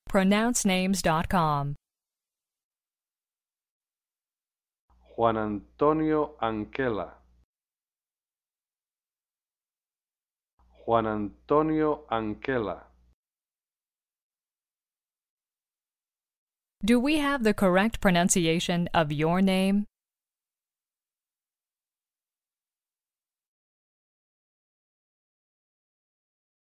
pronouncenames.com. Juan Antonio Anquela. Juan Antonio Anquela. Do we have the correct pronunciation of your name?